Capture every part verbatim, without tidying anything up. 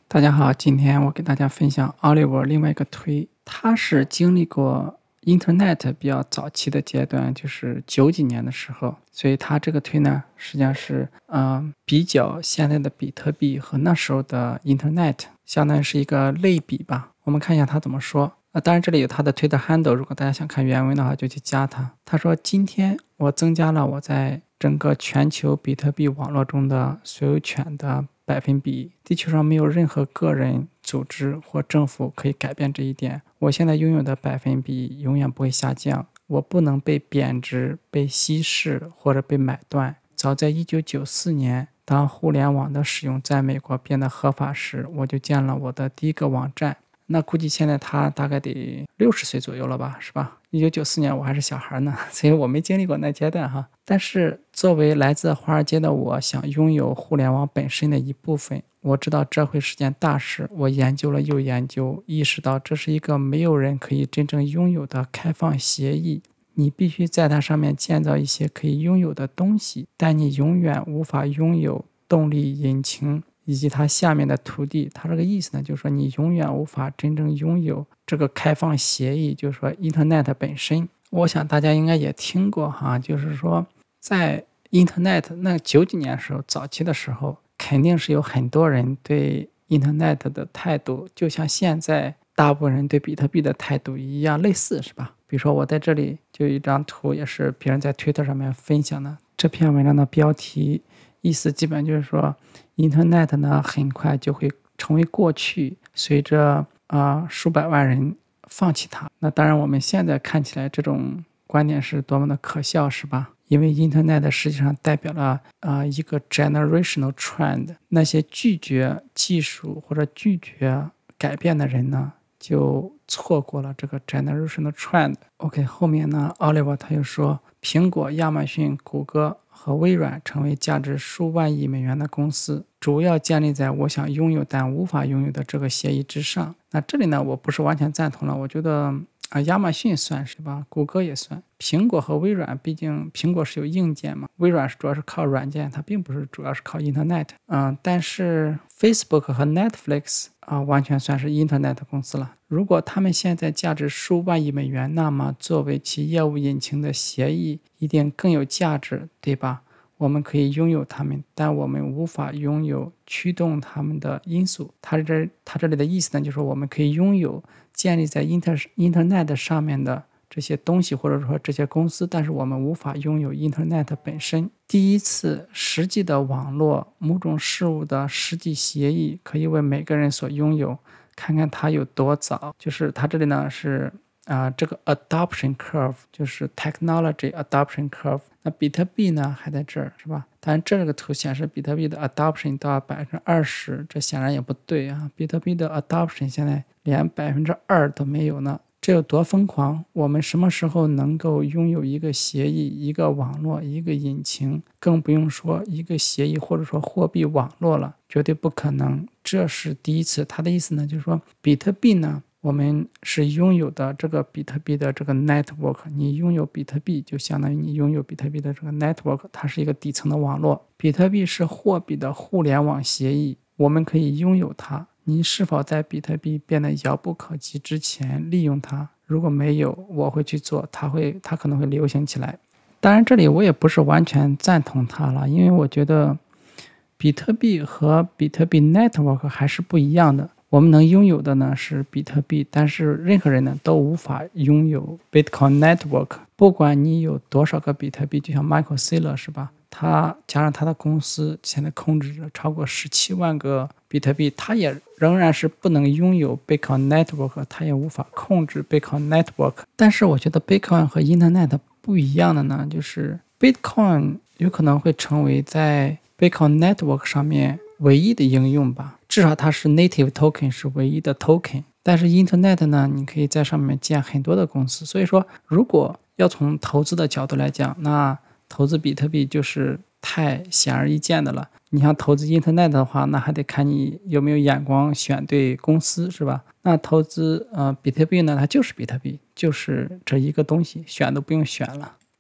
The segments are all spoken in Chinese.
大家好，今天我给大家分享 Oliver 另外一个推，他是经历过 Internet 比较早期的阶段，就是九几年的时候，所以他这个推呢，实际上是嗯、呃、比较现在的比特币和那时候的 Internet， 相当于是一个类比吧。我们看一下他怎么说。呃，当然这里有他的推的 handle， 如果大家想看原文的话，就去加他。他说：“今天我增加了我在整个全球比特币网络中的所有权的百分比，地球上没有任何个人、组织或政府可以改变这一点。我现在拥有的百分比永远不会下降。我不能被贬值、被稀释或者被买断。早在一九九四年，当互联网的使用在美国变得合法时，我就建了我的第一个网站。”那估计现在他大概得六十岁左右了吧，是吧？一九九四年我还是小孩呢，所以我没经历过那阶段哈。但是作为来自华尔街的我，想拥有互联网本身的一部分。我知道这会是件大事，我研究了又研究，意识到这是一个没有人可以真正拥有的开放协议。你必须在它上面建造一些可以拥有的东西，但你永远无法拥有动力引擎以及它下面的土地。它这个意思呢，就是说你永远无法真正拥有这个开放协议，就是说 Internet 本身。我想大家应该也听过哈，就是说在 Internet 那九几年的时候，早期的时候，肯定是有很多人对 Internet 的态度，就像现在大部分人对比特币的态度一样类似，是吧？比如说我在这里就有一张图，也是别人在 Twitter 上面分享的，这篇文章的标题意思基本就是说 Internet 呢很快就会成为过去，随着啊、呃、数百万人放弃它。那当然我们现在看起来这种观点是多么的可笑，是吧？因为 Internet 实际上代表了啊、呃、一个 generational trend， 那些拒绝技术或者拒绝改变的人呢，就错过了这个 generational trend。 OK， 后面呢 Oliver 他又说，苹果、亚马逊、谷歌和微软成为价值数万亿美元的公司，主要建立在我想拥有但无法拥有的这个协议之上。那这里呢，我不是完全赞同了，我觉得啊，亚马逊算是吧，谷歌也算，苹果和微软，毕竟苹果是有硬件嘛，微软是主要是靠软件，它并不是主要是靠 Internet。嗯，但是 Facebook 和 Netflix 啊，完全算是 Internet 公司了。如果他们现在价值数万亿美元，那么作为其业务引擎的协议一定更有价值，对吧？我们可以拥有它们，但我们无法拥有驱动它们的因素。它这它这里的意思呢，就是说我们可以拥有建立在 Inter Internet 上面的这些东西，或者说这些公司，但是我们无法拥有 Internet 本身。第一次实际的网络某种事物的实际协议可以为每个人所拥有，看看它有多早。就是它这里呢是啊、呃，这个 adoption curve 就是 technology adoption curve。那比特币呢还在这儿，是吧？当然这个图显示比特币的 adoption 到百分之二十，这显然也不对啊。比特币的 adoption 现在连百分之二都没有呢，这有多疯狂？我们什么时候能够拥有一个协议、一个网络、一个引擎？更不用说一个协议或者说货币网络了，绝对不可能。这是第一次。他的意思呢，就是说比特币呢，我们是拥有的这个比特币的这个 network， 你拥有比特币就相当于你拥有比特币的这个 network， 它是一个底层的网络。比特币是货币的互联网协议，我们可以拥有它。你是否在比特币变得遥不可及之前利用它？如果没有，我会去做，它会它可能会流行起来。当然这里我也不是完全赞同它了，因为我觉得比特币和比特币 network 还是不一样的。我们能拥有的呢是比特币，但是任何人呢都无法拥有 Bitcoin Network。不管你有多少个比特币，就像 Michael Saylor 是吧？他加上他的公司现在控制着超过十七万个比特币，他也仍然是不能拥有 Bitcoin Network， 他也无法控制 Bitcoin Network。但是我觉得 Bitcoin 和 Internet 不一样的呢，就是 Bitcoin 有可能会成为在 Bitcoin Network 上面唯一的应用吧。至少它是 native token， 是唯一的 token。但是 Internet 呢，你可以在上面建很多的公司。所以说，如果要从投资的角度来讲，那投资比特币就是太显而易见的了。你像投资 Internet 的话，那还得看你有没有眼光选对公司，是吧？那投资呃比特币呢，它就是比特币，就是这一个东西，选都不用选了。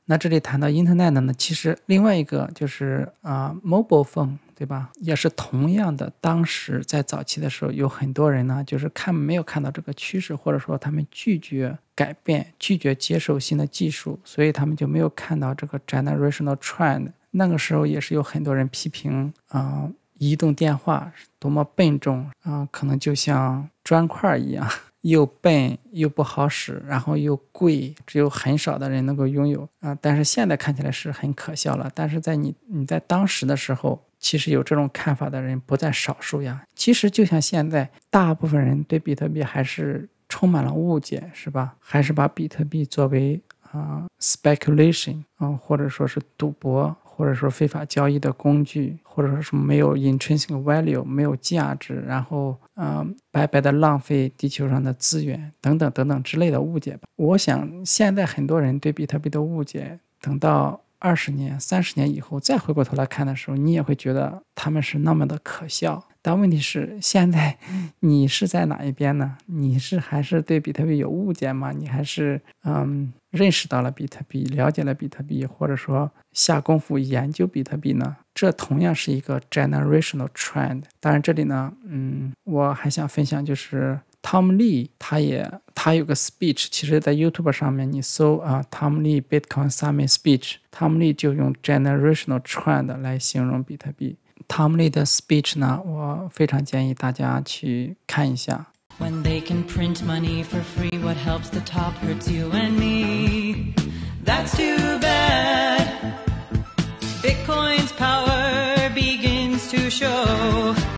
那这里谈到 Internet 呢，其实另外一个就是啊、呃、mobile phone， 对吧？也是同样的，当时在早期的时候，有很多人呢，就是看没有看到这个趋势，或者说他们拒绝改变，拒绝接受新的技术，所以他们就没有看到这个 generational trend。那个时候也是有很多人批评啊、呃，移动电话多么笨重啊、呃，可能就像砖块一样。又笨又不好使，然后又贵，只有很少的人能够拥有啊、呃！但是现在看起来是很可笑了。但是在你你在当时的时候，其实有这种看法的人不在少数呀。其实就像现在，大部分人对比特币还是充满了误解，是吧？还是把比特币作为啊、呃、speculation 啊、呃，或者说是赌博，或者说非法交易的工具，或者说是没有 intrinsic value 没有价值，然后嗯、呃、白白的浪费地球上的资源等等等等之类的误解吧。我想现在很多人对比特币的误解，等到二十年、三十年以后再回过头来看的时候，你也会觉得他们是那么的可笑。但问题是，现在你是在哪一边呢？你是还是对比特币有误解吗？你还是嗯认识到了比特币，了解了比特币，或者说下功夫研究比特币呢？这同样是一个 generational trend。当然这里呢，嗯，我还想分享就是 Tom Lee 他也他有个 speech， 其实在 YouTube 上面你搜啊 Tom Lee Bitcoin Summit Speech， Tom Lee 就用 generational trend 来形容比特币。Tom Lee 的 speech 呢，我非常建议大家去看一下。 When they can print money for free, what helps the top hurts you and me. That's too bad. Bitcoin's power begins to show.